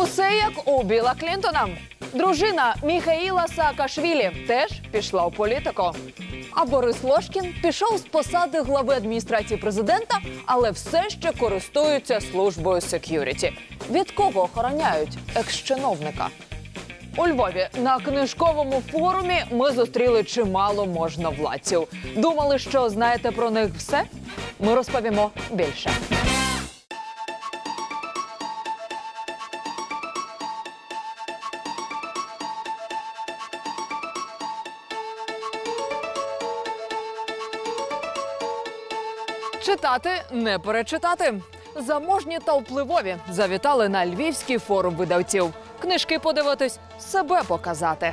Усе як у Біла Клінтона. Дружина Міхаїла Саакашвілі теж пішла у політику. А Борис Лошкін пішов з посади глави адміністрації президента, але все ще користується службою сек'юріті. Від кого охороняють екс-чиновника? У Львові на книжковому форумі ми зустріли чимало можновладців. Думали, що знаєте про них все? Ми розповімо більше. Читати – не перечитати. Заможні та впливові завітали на Львівський форум видавців. Книжки подивитись, себе показати.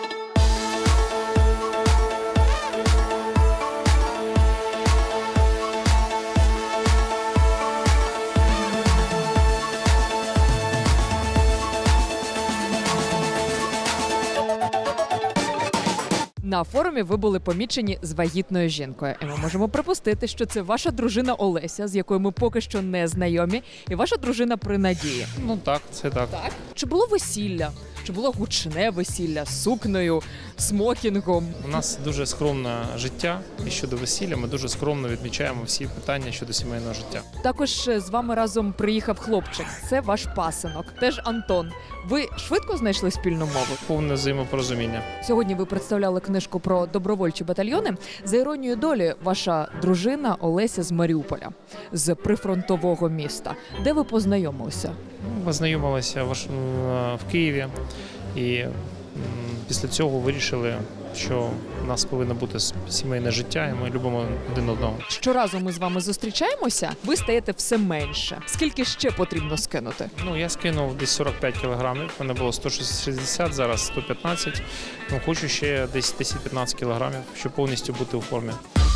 На форумі ви були помічені з вагітною жінкою. І ми можемо припустити, що це ваша дружина Олеся, з якою ми поки що не знайомі, і ваша дружина при Надії. Ну так, це так. Так? Чи було весілля? Чи було гучне весілля з сукнею, смокінгом? У нас дуже скромне життя, і щодо весілля ми дуже скромно відмічаємо всі питання щодо сімейного життя. Також з вами разом приїхав хлопчик. Це ваш пасинок, теж Антон. Ви швидко знайшли спільну мову? Повне взаємопорозуміння. Сьогодні ви представляли книжку про добровольчі батальйони. За іронією долі, ваша дружина Олеся з Маріуполя, з прифронтового міста. Де ви познайомилися? Ми познайомилися в Києві і після цього вирішили, що у нас повинно бути сімейне життя, і ми любимо один одного. Щоразу ми з вами зустрічаємося, ви стаєте все менше. Скільки ще потрібно скинути? Ну, я скинув десь 45 кілограмів, в мене було 160, зараз 115. Ну, хочу ще десь 10-15 кілограмів, щоб повністю бути у формі.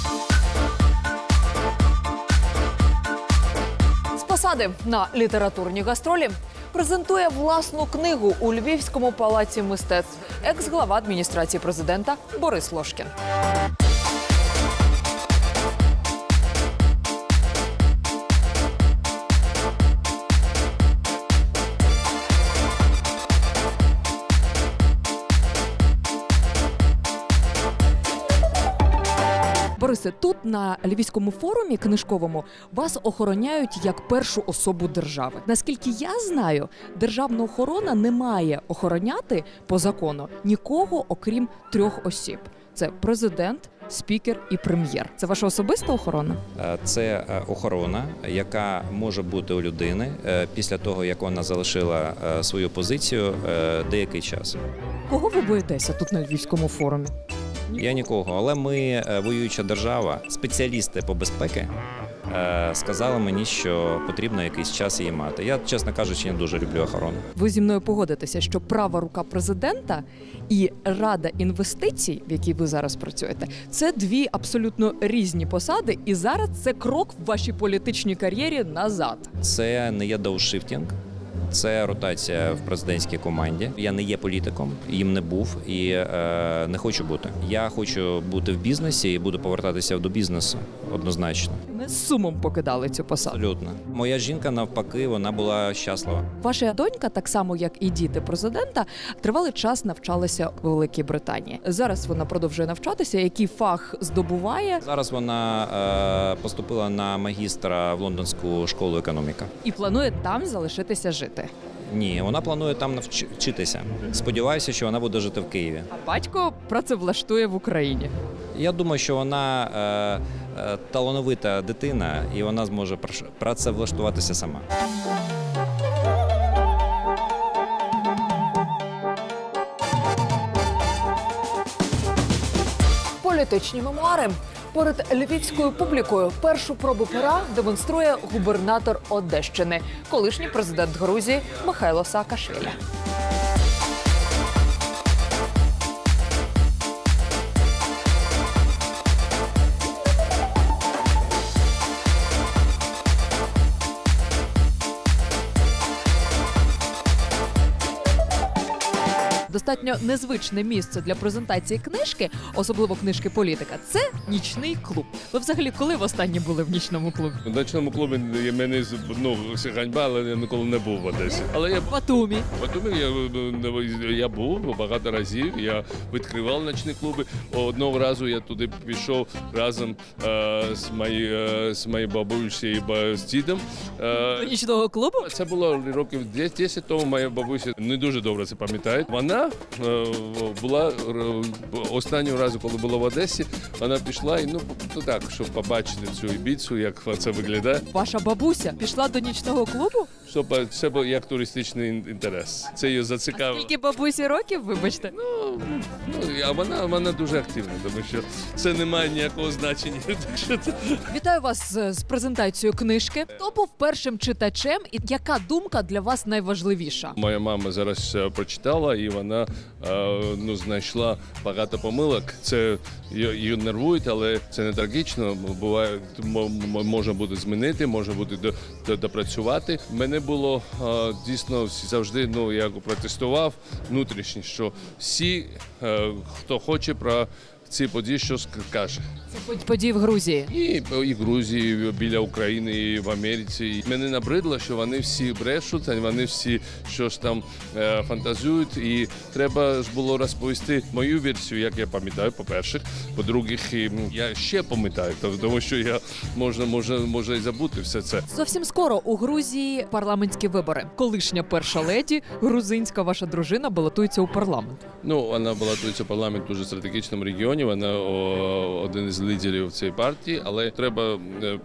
З посади на літературні гастролі презентує власну книгу у Львівському палаці мистецтв екс-глава адміністрації президента Борис Лошкін. Борисе, тут на Львівському форумі книжковому вас охороняють як першу особу держави. Наскільки я знаю, державна охорона не має охороняти по закону нікого, окрім 3 осіб. Це президент, спікер і прем'єр. Це ваша особиста охорона? Це охорона, яка може бути у людини після того, як вона залишила свою позицію деякий час. Кого ви боїтеся тут на Львівському форумі? Я нікого, але ми, воююча держава, спеціалісти по безпеці, сказали мені, що потрібно якийсь час її мати. Я, чесно кажучи, не дуже люблю охорону. Ви зі мною погодитеся, що права рука президента і Рада інвестицій, в якій ви зараз працюєте, це 2 абсолютно різні посади, і зараз це крок в вашій політичній кар'єрі назад. Це не є дауншифтинг. Це ротація в президентській команді. Я не є політиком, їм не був і не хочу бути. Я хочу бути в бізнесі і буду повертатися до бізнесу, однозначно. Ми з сумом покидали цю посаду. Абсолютно. Моя жінка, навпаки, вона була щаслива. Ваша донька, так само як і діти президента, тривалий час навчалася у Великій Британії. Зараз вона продовжує навчатися. Який фах здобуває? Зараз вона поступила на магістра в Лондонську школу економіки. І планує там залишитися жити. Ні, вона планує там навчитися. Сподіваюся, що вона буде жити в Києві. А батько працевлаштує в Україні. Я думаю, що вона талановита дитина, і вона зможе працевлаштуватися сама. Політичні мемуари. Перед львівською публікою першу пробу пера демонструє губернатор Одещини, колишній президент Грузії Михайло Саакашвілі. достатньо незвичне місце для презентації книжки, особливо книжки політика, це нічний клуб. Ви взагалі коли востаннє були в нічному клубі? В ночному клубі мене це ганьба, але я ніколи не був в Одесі. Але я В Батумі. я був багато разів. Я відкривав ночні клуби. Одного разу я туди пішов разом з моєю бабусею і з дідом. До нічного клубу? Це було років 10 тому. Моя бабуся не дуже добре це пам'ятає. Вона була останнього разу, коли була в Одесі. Вона пішла і так, щоб побачити цю Ібіцу, як це виглядає. Ваша бабуся пішла до нічного клубу? Щоб це був як туристичний інтерес. Це її зацікавило. Скільки бабусі років, вибачте? А вона дуже активна, тому що це не має ніякого значення. Вітаю вас з презентацією книжки. Хто був першим читачем і яка думка для вас найважливіша? Моя мама зараз прочитала, і вона знайшла багато помилок. Це її нервує, але це не трагічно. Буває, можна буде змінити, можна буде допрацювати. Мене було дійсно завжди, я протестував внутрішньо, що всі, хто хоче про ці події, що скаже. Це події в Грузії. І в Грузії, біля України, і в Америці. І мене набридло, що вони всі брешуть, вони всі щось там фантазують. І треба ж було розповісти мою версію, як я пам'ятаю, по-перше. По-друге, я ще пам'ятаю, тому що я можу і забути все це. Зовсім скоро у Грузії парламентські вибори. Колишня перша леді, грузинська ваша дружина, балотується у парламент. Вона балотується в парламент у дуже стратегічному регіоні. Вона один із лідерів цієї партії, але треба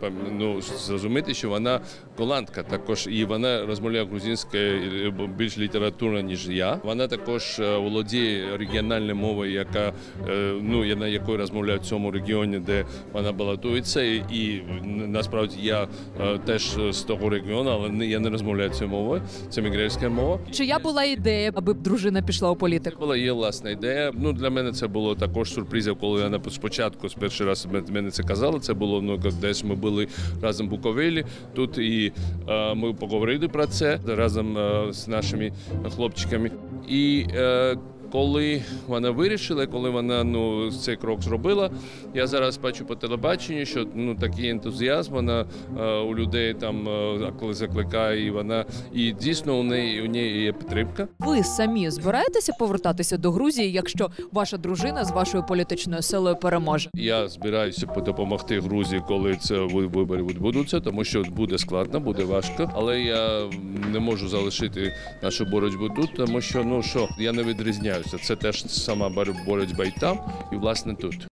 зрозуміти, що вона голландка також, і вона розмовляє грузинською більш літературно, ніж я. Вона також володіє регіональною мовою, на якої розмовляють в цьому регіоні, де вона балотується. І насправді я теж з того регіону, але я не розмовляю цією мовою. Це мігрельська мова. Чия була ідея, аби дружина пішла у політику? Була її власна ідея. Для мене це було також сюрпризом, коли вона спочатку, перший раз мене це казала. Це було, десь ми були разом в Буковелі тут, і ми поговорили про це разом з нашими хлопчиками. І коли вона вирішила, коли вона цей крок зробила, я зараз бачу по телебаченню, що такий ентузіазм вона у людей там закликає, і дійсно у неї є підтримка. Ви самі збираєтеся повертатися до Грузії, якщо ваша дружина з вашою політичною силою переможе? Я збираюся допомогти Грузії, коли це вибори відбудуться, тому що буде складно, буде важко, але я не можу залишити нашу боротьбу тут, тому що я не відрізняю. Це теж сама боротьба і там, і власне тут.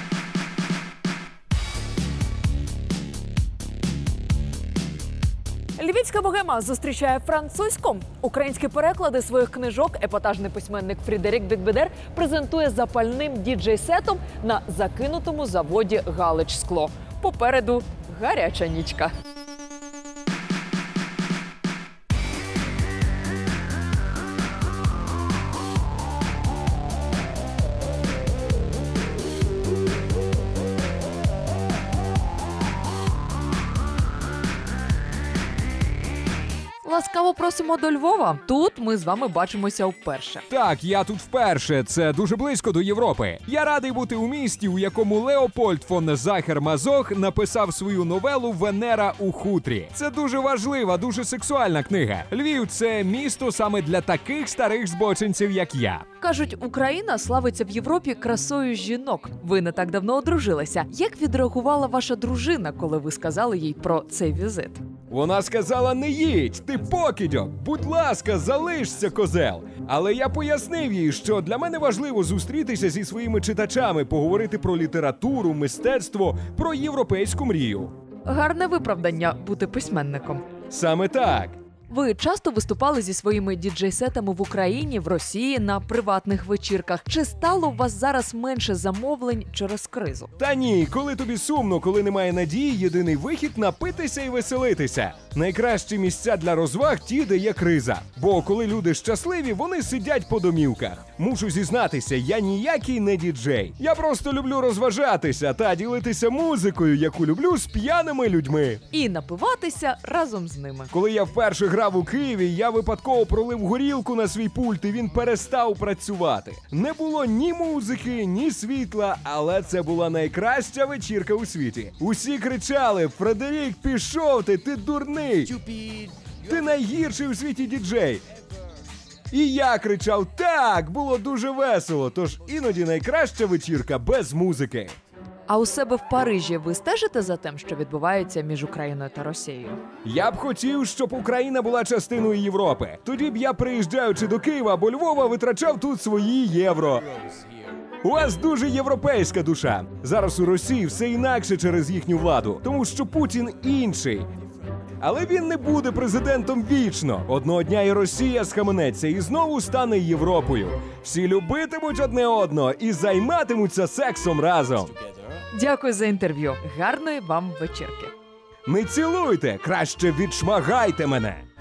Львівська богема зустрічає французьку. Українські переклади своїх книжок епатажний письменник Фрідерік Бекбедер презентує запальним діджей-сетом на закинутому заводі «Галич-Скло». Попереду гаряча нічка. Ласкаво просимо до Львова. Тут ми з вами бачимося вперше. Так, я тут вперше. Це дуже близько до Європи. Я радий бути у місті, у якому Леопольд фон Захер-Мазох написав свою новелу «Венера у хутрі». Це дуже важлива, дуже сексуальна книга. Львів – це місто саме для таких старих збочинців, як я. Кажуть, Україна славиться в Європі красою жінок. Ви не так давно одружилися. Як відреагувала ваша дружина, коли ви сказали їй про цей візит? Вона сказала: «Не їдь, ти покидьок, будь ласка, залишся, козел». Але я пояснив їй, що для мене важливо зустрітися зі своїми читачами, поговорити про літературу, мистецтво, про європейську мрію. Гарне виправдання бути письменником. Саме так. Ви часто виступали зі своїми діджей-сетами в Україні, в Росії, на приватних вечірках. Чи стало у вас зараз менше замовлень через кризу? Та ні, коли тобі сумно, коли немає надії, єдиний вихід – напитися і веселитися. Найкращі місця для розваг – ті, де є криза. Бо коли люди щасливі, вони сидять по домівках. Мушу зізнатися, я ніякий не діджей. Я просто люблю розважатися та ділитися музикою, яку люблю, з п'яними людьми. І напиватися разом з ними. Коли я вперше грав грав у Києві, я випадково пролив горілку на свій пульт, і він перестав працювати. Не було ні музики, ні світла, але це була найкраща вечірка у світі. Усі кричали: «Фредерік, пішов ти дурний! Ти найгірший у світі діджей!» І я кричав: «Так, було дуже весело!» Тож іноді найкраща вечірка без музики. А у себе в Парижі ви стежите за тим, що відбувається між Україною та Росією? Я б хотів, щоб Україна була частиною Європи. Тоді б я, приїжджаючи до Києва або Львова, витрачав тут свої євро. У вас дуже європейська душа. Зараз у Росії все інакше через їхню владу, тому що Путін інший. Але він не буде президентом вічно. Одного дня і Росія схаменеться і знову стане Європою. Всі любитимуть одне одного і займатимуться сексом разом. Дякую за інтерв'ю. Гарної вам вечірки. Не цілуйте, краще відшмагайте мене.